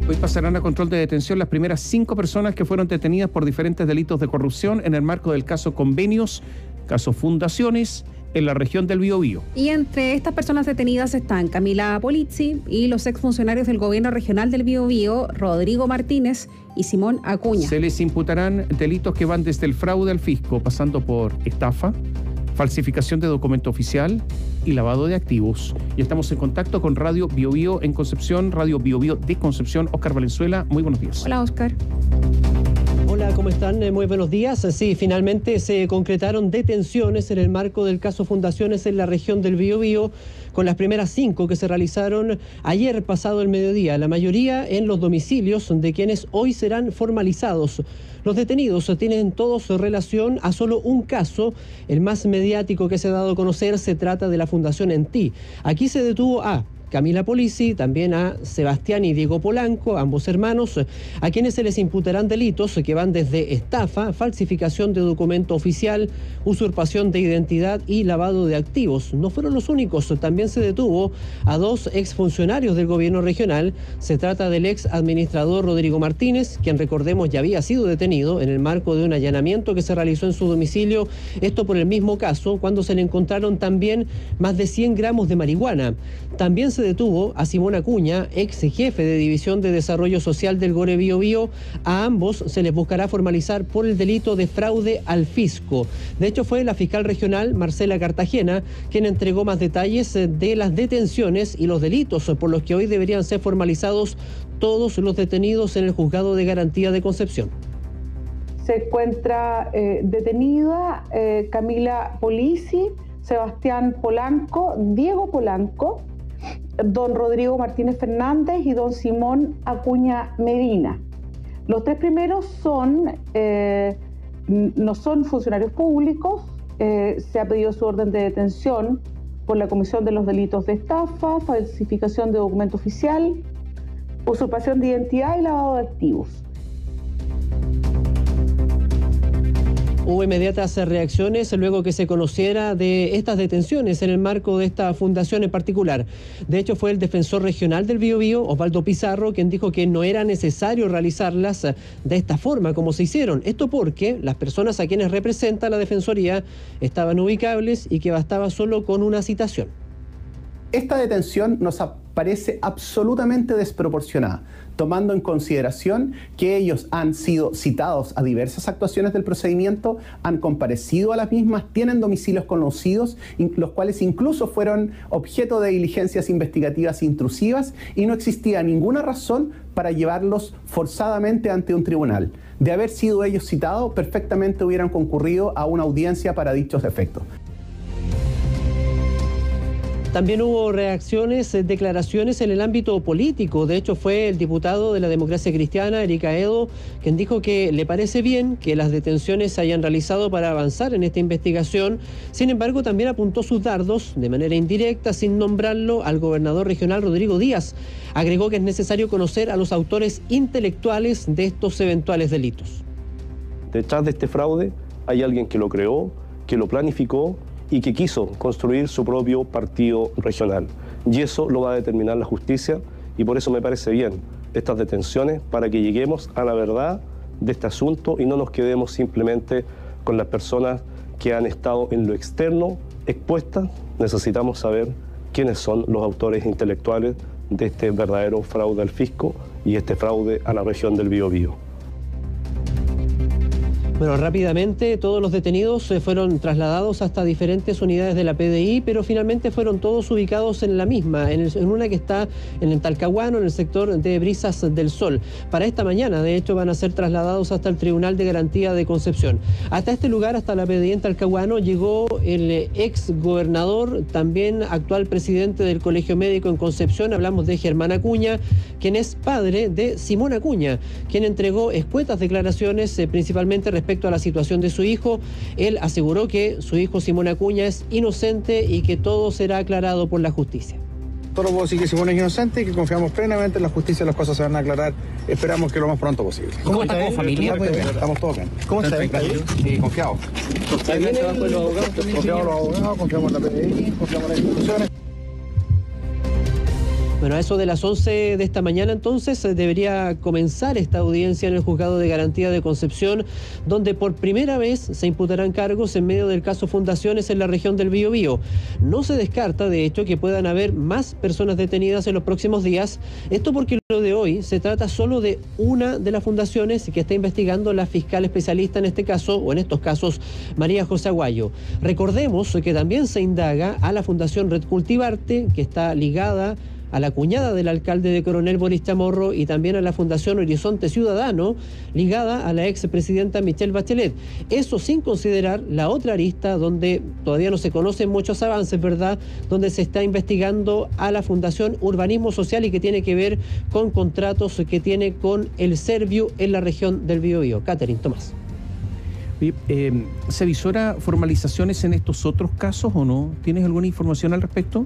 Hoy pasarán a control de detención las primeras 5 personas que fueron detenidas por diferentes delitos de corrupción en el marco del caso Convenios, caso Fundaciones, en la región del Biobío. Y entre estas personas detenidas están Camila Polizzi y los exfuncionarios del gobierno regional del Biobío, Rodrigo Martínez y Simón Acuña. Se les imputarán delitos que van desde el fraude al fisco, pasando por estafa, falsificación de documento oficial y lavado de activos. Y estamos en contacto con Radio Biobío en Concepción, Radio Biobío de Concepción. Óscar Valenzuela, muy buenos días. Hola, Óscar. Hola, ¿cómo están? Muy buenos días. Sí, finalmente se concretaron detenciones en el marco del caso Fundaciones en la región del Biobío, con las primeras 5 que se realizaron ayer pasado el mediodía, la mayoría en los domicilios de quienes hoy serán formalizados. Los detenidos tienen todos relación a solo un caso, el más mediático que se ha dado a conocer. Se trata de la Fundación ENTI. Aquí se detuvo a Camila Polizzi, también a Sebastián y Diego Polanco, ambos hermanos, a quienes se les imputarán delitos que van desde estafa, falsificación de documento oficial, usurpación de identidad y lavado de activos. No fueron los únicos, también se detuvo a 2 exfuncionarios del gobierno regional. Se trata del ex administrador Rodrigo Martínez, quien, recordemos, ya había sido detenido en el marco de un allanamiento que se realizó en su domicilio, esto por el mismo caso, cuando se le encontraron también más de 100 gramos de marihuana. También se detuvo a Simón Acuña, ex jefe de División de Desarrollo Social del Gore Biobío. A ambos se les buscará formalizar por el delito de fraude al fisco. De hecho, fue la fiscal regional Marcela Cartagena quien entregó más detalles de las detenciones y los delitos por los que hoy deberían ser formalizados todos los detenidos en el Juzgado de Garantía de Concepción. Se encuentra detenida Camila Polizzi, Sebastián Polanco, Diego Polanco, don Rodrigo Martínez Fernández y don Simón Acuña Medina. Los 3 primeros no son funcionarios públicos. Se ha pedido su orden de detención por la comisión de los delitos de estafa, falsificación de documento oficial, usurpación de identidad y lavado de activos. Hubo inmediatas reacciones luego que se conociera de estas detenciones en el marco de esta fundación en particular. De hecho, fue el defensor regional del Biobío, Osvaldo Pizarro, quien dijo que no era necesario realizarlas de esta forma como se hicieron. Esto porque las personas a quienes representa la Defensoría estaban ubicables y que bastaba solo con una citación. Esta detención nos parece absolutamente desproporcionada, tomando en consideración que ellos han sido citados a diversas actuaciones del procedimiento, han comparecido a las mismas, tienen domicilios conocidos, los cuales incluso fueron objeto de diligencias investigativas intrusivas, y no existía ninguna razón para llevarlos forzadamente ante un tribunal. De haber sido ellos citados, perfectamente hubieran concurrido a una audiencia para dichos efectos. También hubo reacciones, declaraciones en el ámbito político. De hecho, fue el diputado de la Democracia Cristiana, Eric Aedo, quien dijo que le parece bien que las detenciones se hayan realizado para avanzar en esta investigación. Sin embargo, también apuntó sus dardos de manera indirecta, sin nombrarlo, al gobernador regional Rodrigo Díaz. Agregó que es necesario conocer a los autores intelectuales de estos eventuales delitos. Detrás de este fraude hay alguien que lo creó, que lo planificó y que quiso construir su propio partido regional. Y eso lo va a determinar la justicia, y por eso me parece bien estas detenciones, para que lleguemos a la verdad de este asunto y no nos quedemos simplemente con las personas que han estado en lo externo expuestas. Necesitamos saber quiénes son los autores intelectuales de este verdadero fraude al fisco y este fraude a la región del Biobío. Bueno, rápidamente todos los detenidos fueron trasladados hasta diferentes unidades de la PDI, pero finalmente fueron todos ubicados en la misma, en una que está en el Talcahuano, en el sector de Brisas del Sol. Para esta mañana, de hecho, van a ser trasladados hasta el Tribunal de Garantía de Concepción. Hasta este lugar, hasta la PDI en Talcahuano, llegó el ex gobernador, también actual presidente del Colegio Médico en Concepción. Hablamos de Germán Acuña, quien es padre de Simón Acuña, quien entregó escuetas declaraciones, principalmente respecto a la situación de su hijo. Él aseguró que su hijo Simón Acuña es inocente y que todo será aclarado por la justicia. Solo puedo decir que Simón es inocente y que confiamos plenamente en la justicia, las cosas se van a aclarar, esperamos que lo más pronto posible. ¿Cómo está como familia? Estamos todos bien. ¿Cómo está? Sí, confiados. Confiamos en los abogados, confiamos en la PDI, confiamos en las instituciones. Bueno, a eso de las 11 de esta mañana entonces debería comenzar esta audiencia en el Juzgado de Garantía de Concepción, donde por primera vez se imputarán cargos en medio del caso Fundaciones en la región del Biobío. No se descarta, de hecho, que puedan haber más personas detenidas en los próximos días. Esto porque lo de hoy se trata solo de una de las fundaciones que está investigando la fiscal especialista en este caso, o en estos casos, María José Aguayo. Recordemos que también se indaga a la Fundación Red Cultivarte, que está ligada a la cuñada del alcalde de Coronel, Boris Chamorro, y también a la Fundación Horizonte Ciudadano, ligada a la expresidenta Michelle Bachelet. Eso sin considerar la otra arista, donde todavía no se conocen muchos avances, ¿verdad?, donde se está investigando a la Fundación Urbanismo Social y que tiene que ver con contratos que tiene con el Serviu en la región del Biobío. Catherine, Tomás. ¿Se visora formalizaciones en estos otros casos o no? ¿Tienes alguna información al respecto?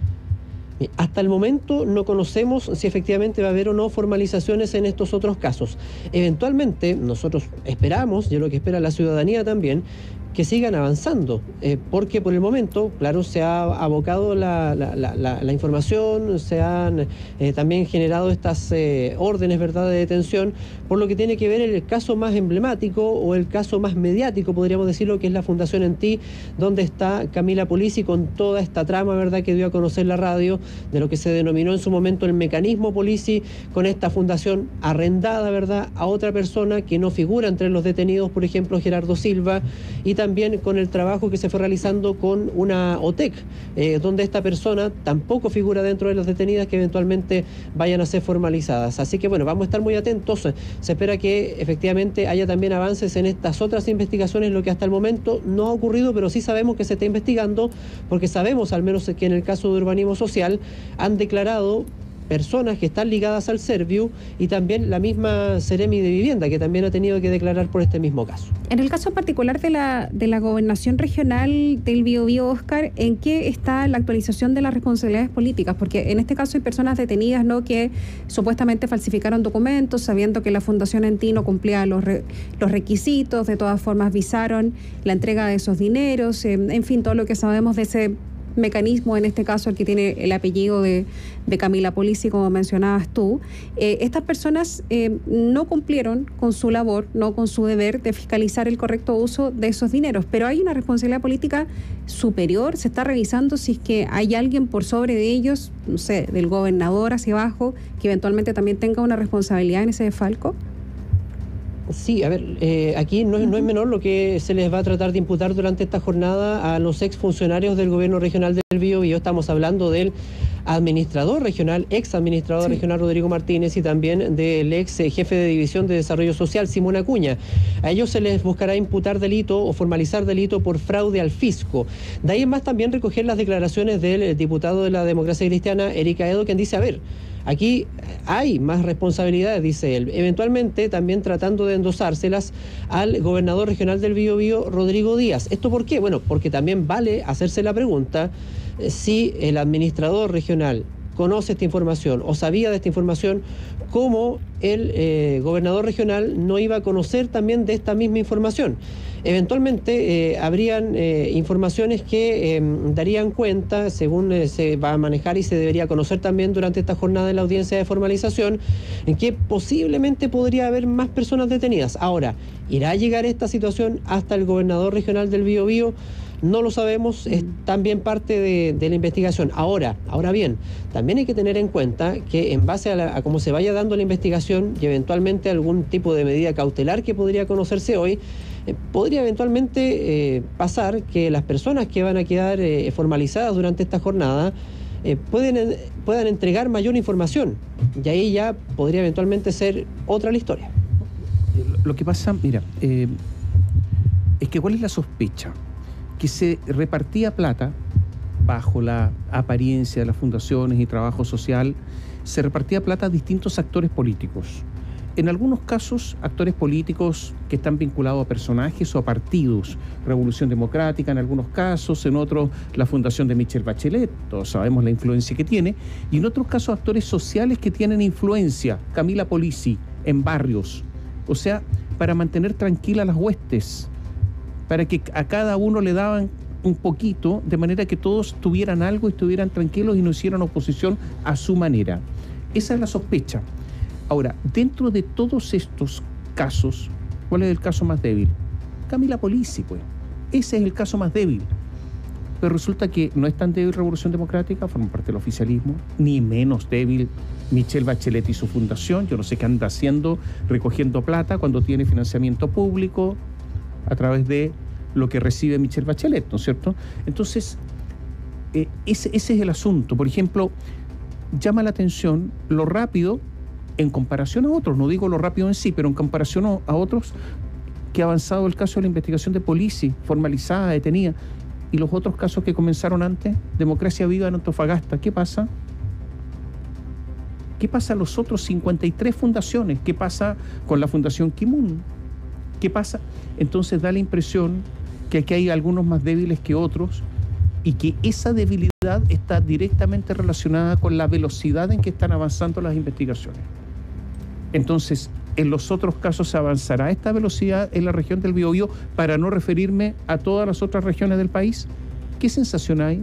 Hasta el momento no conocemos si efectivamente va a haber o no formalizaciones en estos otros casos. Eventualmente nosotros esperamos, y es lo que espera la ciudadanía también, que sigan avanzando, porque por el momento, claro, se ha abocado la información, se han también generado estas órdenes, ¿verdad?, de detención, por lo que tiene que ver el caso más emblemático o el caso más mediático, podríamos decirlo, que es la Fundación En Ti, donde está Camila Polizzi con toda esta trama, ¿verdad?, que dio a conocer la radio, de lo que se denominó en su momento el mecanismo Polizzi, con esta fundación arrendada, ¿verdad?, a otra persona que no figura entre los detenidos, por ejemplo, Gerardo Silva, y también con el trabajo que se fue realizando con una OTEC, donde esta persona tampoco figura dentro de las detenidas que eventualmente vayan a ser formalizadas. Así que bueno, vamos a estar muy atentos. Se espera que efectivamente haya también avances en estas otras investigaciones, lo que hasta el momento no ha ocurrido, pero sí sabemos que se está investigando, porque sabemos al menos que en el caso de Urbanismo Social han declarado personas que están ligadas al Serviu y también la misma Seremi de Vivienda, que también ha tenido que declarar por este mismo caso. En el caso particular de la gobernación regional del Biobío, Oscar, ¿en qué está la actualización de las responsabilidades políticas? Porque en este caso hay personas detenidas, ¿no?, que supuestamente falsificaron documentos, sabiendo que la Fundación En Ti no cumplía los requisitos, de todas formas visaron la entrega de esos dineros, en fin, todo lo que sabemos de ese mecanismo, en este caso el que tiene el apellido de Camila Polizzi, como mencionabas tú. Estas personas no cumplieron con su labor, no con su deber de fiscalizar el correcto uso de esos dineros, pero hay una responsabilidad política superior. Se está revisando si es que hay alguien por sobre de ellos, no sé, del gobernador hacia abajo, que eventualmente también tenga una responsabilidad en ese desfalco. Sí, a ver, aquí no es menor lo que se les va a tratar de imputar durante esta jornada a los exfuncionarios del gobierno regional del Biobío. Estamos hablando del administrador regional, ex administrador regional Rodrigo Martínez, y también del ex jefe de División de Desarrollo Social, Simón Acuña. A ellos se les buscará imputar delito o formalizar delito por fraude al fisco. De ahí en más también recoger las declaraciones del diputado de la Democracia Cristiana, Erika Edo, quien dice, a ver, aquí hay más responsabilidades, dice él, eventualmente también tratando de endosárselas al gobernador regional del Biobío, Rodrigo Díaz. ¿Esto por qué? Bueno, porque también vale hacerse la pregunta si el administrador regional conoce esta información o sabía de esta información, cómo el gobernador regional no iba a conocer también de esta misma información. Eventualmente habrían informaciones que darían cuenta, según se va a manejar y se debería conocer también durante esta jornada de la audiencia de formalización, en que posiblemente podría haber más personas detenidas. Ahora, ¿irá a llegar esta situación hasta el gobernador regional del Biobío? No lo sabemos, es también parte de la investigación. Ahora bien, también hay que tener en cuenta que en base a cómo se vaya dando la investigación y eventualmente algún tipo de medida cautelar que podría conocerse hoy, podría eventualmente pasar que las personas que van a quedar formalizadas durante esta jornada puedan entregar mayor información, y ahí ya podría eventualmente ser otra la historia. Lo que pasa, mira, es que ¿cuál es la sospecha? Que se repartía plata bajo la apariencia de las fundaciones y trabajo social, se repartía plata a distintos actores políticos. En algunos casos, actores políticos que están vinculados a personajes o a partidos. Revolución Democrática en algunos casos, en otros la fundación de Michelle Bachelet, todos sabemos la influencia que tiene, y en otros casos actores sociales que tienen influencia, Camila Polizzi, en barrios. O sea, para mantener tranquilas las huestes, para que a cada uno le daban un poquito, de manera que todos tuvieran algo y estuvieran tranquilos y no hicieran oposición a su manera. Esa es la sospecha. Ahora, dentro de todos estos casos, ¿cuál es el caso más débil? Camila Polizzi, pues. Ese es el caso más débil. Pero resulta que no es tan débil Revolución Democrática, forma parte del oficialismo, ni menos débil Michelle Bachelet y su fundación. Yo no sé qué anda haciendo recogiendo plata cuando tiene financiamiento público a través de lo que recibe Michelle Bachelet, ¿no es cierto? Entonces, ese es el asunto. Por ejemplo, llama la atención lo rápido en comparación a otros, no digo lo rápido en sí, pero en comparación a otros, que ha avanzado el caso de la investigación de Polizzi, formalizada, detenida, y los otros casos que comenzaron antes, Democracia Viva en Antofagasta. ¿Qué pasa? ¿Qué pasa a los otros 53 fundaciones? ¿Qué pasa con la Fundación Kimun? ¿Qué pasa? Entonces da la impresión que aquí hay algunos más débiles que otros y que esa debilidad está directamente relacionada con la velocidad en que están avanzando las investigaciones. Entonces, en los otros casos se avanzará a esta velocidad en la región del Biobío, para no referirme a todas las otras regiones del país. ¿Qué sensación hay?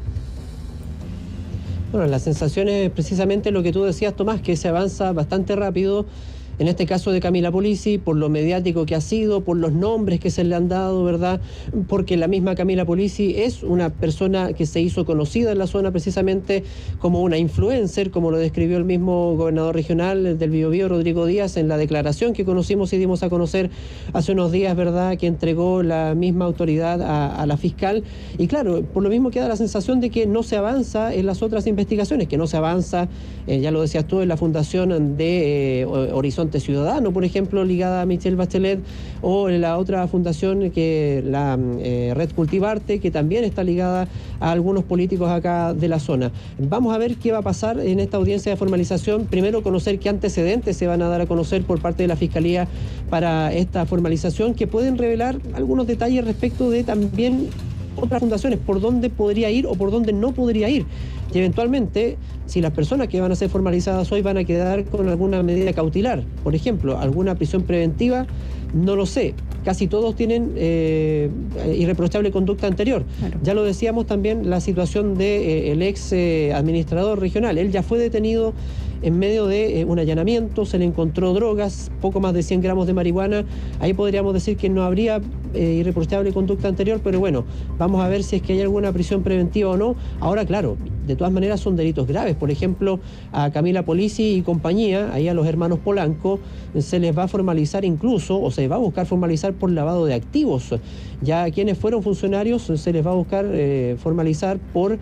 Bueno, la sensación es precisamente lo que tú decías, Tomás, que se avanza bastante rápido. En este caso de Camila Polizzi, por lo mediático que ha sido, por los nombres que se le han dado, ¿verdad? Porque la misma Camila Polizzi es una persona que se hizo conocida en la zona precisamente como una influencer, como lo describió el mismo gobernador regional del Biobío, Rodrigo Díaz, en la declaración que conocimos y dimos a conocer hace unos días, ¿verdad?, que entregó la misma autoridad a la fiscal. Y claro, por lo mismo queda la sensación de que no se avanza en las otras investigaciones, que no se avanza, ya lo decías tú, en la fundación de Horizonte Ciudadano, por ejemplo, ligada a Michelle Bachelet, o la otra fundación, que la Red Cultivarte, que también está ligada a algunos políticos acá de la zona. Vamos a ver qué va a pasar en esta audiencia de formalización. Primero, conocer qué antecedentes se van a dar a conocer por parte de la Fiscalía para esta formalización, que pueden revelar algunos detalles respecto de también otras fundaciones, por dónde podría ir o por dónde no podría ir. Y eventualmente, si las personas que van a ser formalizadas hoy van a quedar con alguna medida cautelar, por ejemplo, alguna prisión preventiva, no lo sé. Casi todos tienen irreprochable conducta anterior. Claro. Ya lo decíamos también, la situación del ex administrador regional. Él ya fue detenido en medio de un allanamiento, se le encontró drogas, poco más de 100 gramos de marihuana. Ahí podríamos decir que no habría irreprochable conducta anterior, pero bueno, vamos a ver si es que hay alguna prisión preventiva o no. Ahora, claro, de todas maneras son delitos graves. Por ejemplo, a Camila Polizzi y compañía, ahí a los hermanos Polanco, se les va a formalizar incluso, o se va a buscar formalizar por lavado de activos. Ya a quienes fueron funcionarios se les va a buscar formalizar por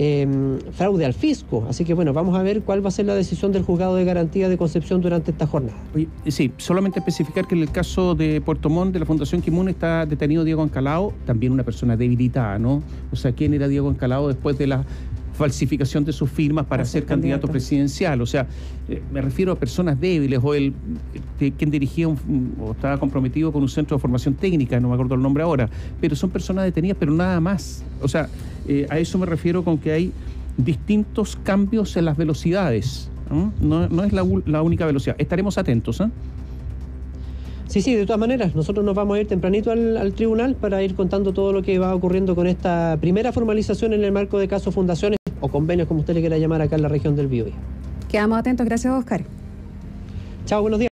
fraude al fisco. Así que bueno, vamos a ver cuál va a ser la decisión del Juzgado de Garantía de Concepción durante esta jornada. Oye, sí, solamente especificar que en el caso de Puerto Montt, de la Fundación Kimun, está detenido Diego Ancalao, también una persona debilitada, ¿no? O sea, ¿quién era Diego Ancalao después de la falsificación de sus firmas para ser candidato presidencial? O sea, me refiero a personas débiles, o quien dirigía o estaba comprometido con un centro de formación técnica, no me acuerdo el nombre ahora, pero son personas detenidas, pero nada más. O sea, a eso me refiero con que hay distintos cambios en las velocidades. No es la única velocidad. Estaremos atentos, ¿eh? Sí, de todas maneras, nosotros nos vamos a ir tempranito al tribunal para ir contando todo lo que va ocurriendo con esta primera formalización en el marco de casos, fundaciones o convenios, como usted le quiera llamar, acá en la región del Biobío. Quedamos atentos. Gracias, Oscar. Chao, buenos días.